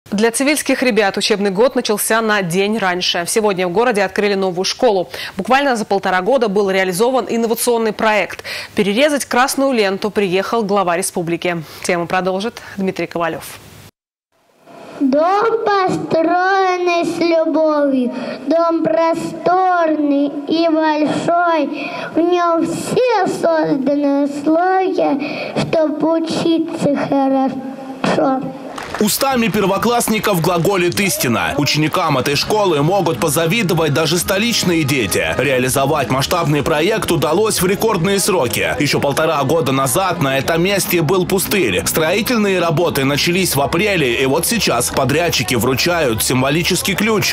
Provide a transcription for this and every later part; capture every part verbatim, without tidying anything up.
Для цивильских ребят учебный год начался на день раньше. Сегодня в городе открыли новую школу. Буквально за полтора года был реализован инновационный проект. Перерезать красную ленту приехал глава республики. Тему продолжит Дмитрий Ковалев. Дом, построенный с любовью, дом просторный и большой. В нем все созданы условия, чтобы учиться хорошо. Устами первоклассников глаголит истина. Ученикам этой школы могут позавидовать даже столичные дети. Реализовать масштабный проект удалось в рекордные сроки. Еще полтора года назад на этом месте был пустырь. Строительные работы начались в апреле, и вот сейчас подрядчики вручают символический ключ.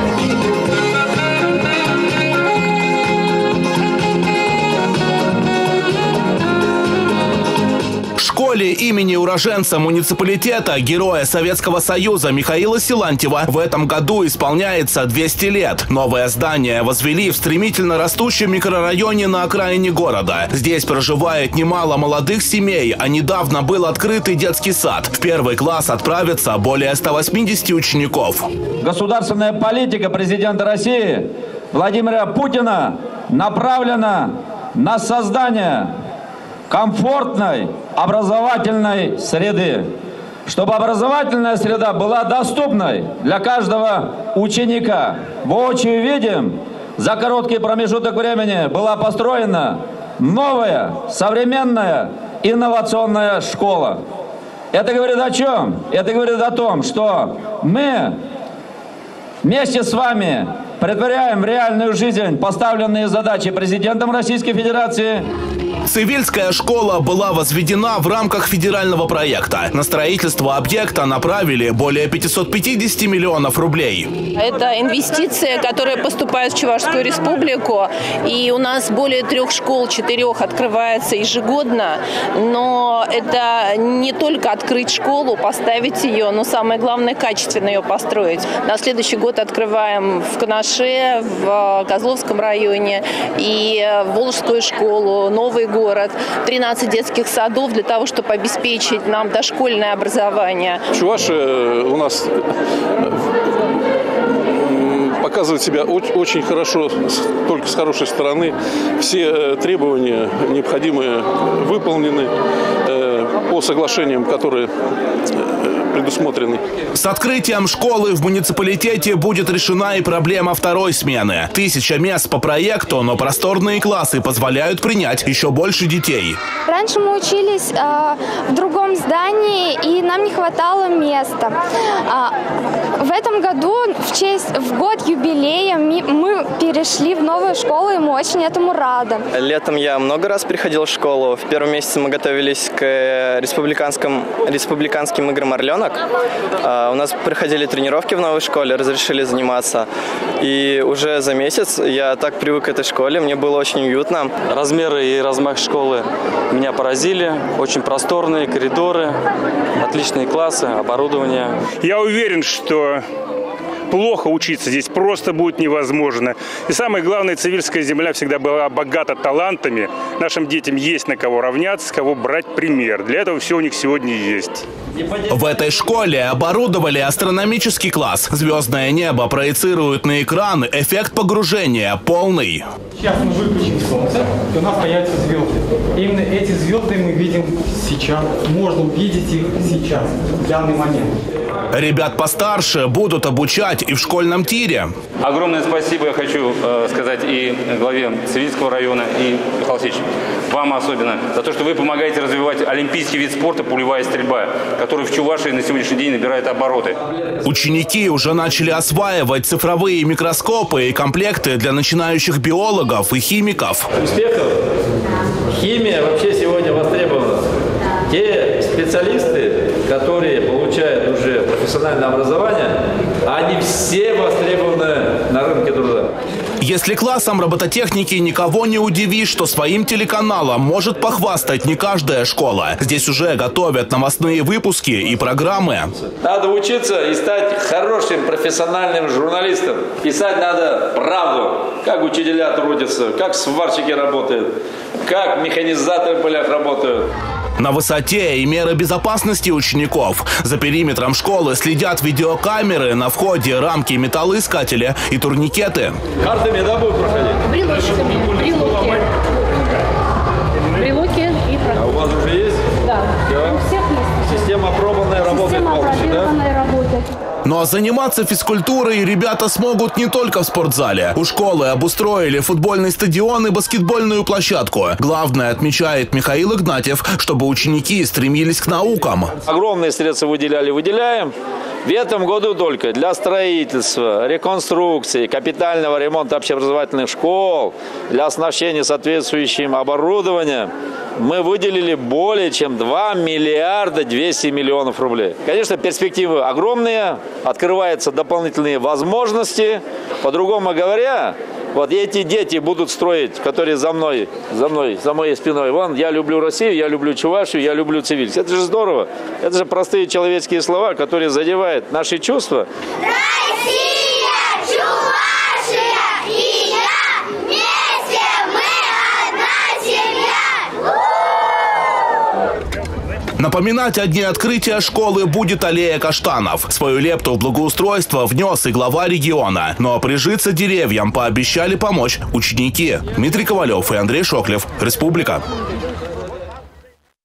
В школе имени уроженца муниципалитета, героя Советского Союза Михаила Силантьева в этом году исполняется двести лет. Новое здание возвели в стремительно растущем микрорайоне на окраине города. Здесь проживает немало молодых семей, а недавно был открыт и детский сад. В первый класс отправятся более ста восьмидесяти учеников. Государственная политика президента России Владимира Путина направлена на создание комфортной образовательной среды, чтобы образовательная среда была доступной для каждого ученика. Воочию видим, за короткий промежуток времени была построена новая, современная, инновационная школа. Это говорит о чем? Это говорит о том, что мы вместе с вами претворяем в реальную жизнь поставленные задачи президентом Российской Федерации. Цивильская школа была возведена в рамках федерального проекта. На строительство объекта направили более пятисот пятидесяти миллионов рублей. Это инвестиция, которая поступает в Чувашскую республику. И у нас более трех школ, четырех открывается ежегодно. Но это не только открыть школу, поставить ее, но самое главное, качественно ее построить. На следующий год открываем в Канаше, в Козловском районе и Волжскую школу, Новый год. город, тринадцать детских садов для того, чтобы обеспечить нам дошкольное образование. Чувашия у нас показывает себя очень хорошо, только с хорошей стороны. Все требования необходимые выполнены по соглашениям, которые предусмотрены. С открытием школы в муниципалитете будет решена и проблема второй смены. Тысяча мест по проекту, но просторные классы позволяют принять еще больше детей. Раньше мы учились э, в другом здании, и нам не хватало места. А, в этом году, в честь, в год юбилея, мы перешли в новую школу, и мы очень этому рады. Летом я много раз приходил в школу. В первом месяце мы готовились к республиканским, республиканским играм «Орленок». У нас проходили тренировки в новой школе, разрешили заниматься. И уже за месяц я так привык к этой школе, мне было очень уютно. Размеры и размах школы меня поразили. Очень просторные коридоры, отличные классы, оборудование. Я уверен, что плохо учиться здесь просто будет невозможно. И самое главное, Цивильская земля всегда была богата талантами. Нашим детям есть на кого равняться, с кого брать пример. Для этого все у них сегодня есть. В этой школе оборудовали астрономический класс. Звездное небо проецирует на экран, эффект погружения полный. Сейчас мы выключим солнце, и у нас появятся звезды. Именно эти звезды мы видим сейчас. Можно увидеть их сейчас, в данный момент. Ребят постарше будут обучать и в школьном тире. Огромное спасибо я хочу э, сказать и главе Цивильского района, и Михаилу Алексеевичу, вам особенно, за то, что вы помогаете развивать олимпийский вид спорта пулевая стрельба, который в Чувашии на сегодняшний день набирает обороты. Ученики уже начали осваивать цифровые микроскопы и комплекты для начинающих биологов и химиков. Успехов! Химия вообще сегодня востребована. Те специалисты, которые получают уже профессиональное образование, они все востребованы на рынке труда. Если классом робототехники никого не удивишь, что своим телеканалом может похвастать не каждая школа. Здесь уже готовят новостные выпуски и программы. Надо учиться и стать хорошим профессиональным журналистом. Писать надо правду, как учителя трудятся, как сварщики работают, как механизаторы в полях работают. На высоте и меры безопасности учеников. За периметром школы следят видеокамеры, на входе рамки металлоискателя и турникеты. Картами, да, будут проходить? Брелочками. Брелоки. Брелоки и проходить. А у вас уже есть? Да. Да. У всех есть. Система опробованная, работает Система полностью, да? работает. Ну а заниматься физкультурой ребята смогут не только в спортзале. У школы обустроили футбольный стадион и баскетбольную площадку. Главное, отмечает Михаил Игнатьев, чтобы ученики стремились к наукам. Огромные средства выделяли, выделяем. В этом году только для строительства, реконструкции, капитального ремонта общеобразовательных школ, для оснащения соответствующим оборудованием мы выделили более чем два миллиарда двести миллионов рублей. Конечно, перспективы огромные, открываются дополнительные возможности. По-другому говоря, вот эти дети будут строить, которые за мной, за мной, за моей спиной. Вон, я люблю Россию, я люблю Чувашию, я люблю Цивильск. Это же здорово. Это же простые человеческие слова, которые задевают наши чувства. Россия, Чувашия и я, вместе мы одна семья. Напоминать о дне открытия школы будет аллея каштанов. Свою лепту в благоустройство внес и глава региона. Но прижиться деревьям пообещали помочь ученики. Дмитрий Ковалев и Андрей Шоклев. Республика.